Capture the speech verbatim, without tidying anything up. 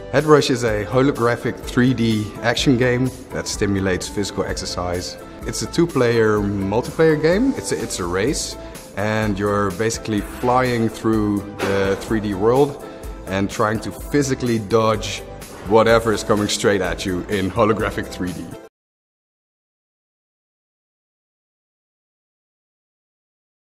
Head Rush is a holographic three D action game that stimulates physical exercise. It's a two-player multiplayer game. It's a, it's a race, and you're basically flying through the three D world and trying to physically dodge whatever is coming straight at you in holographic three D.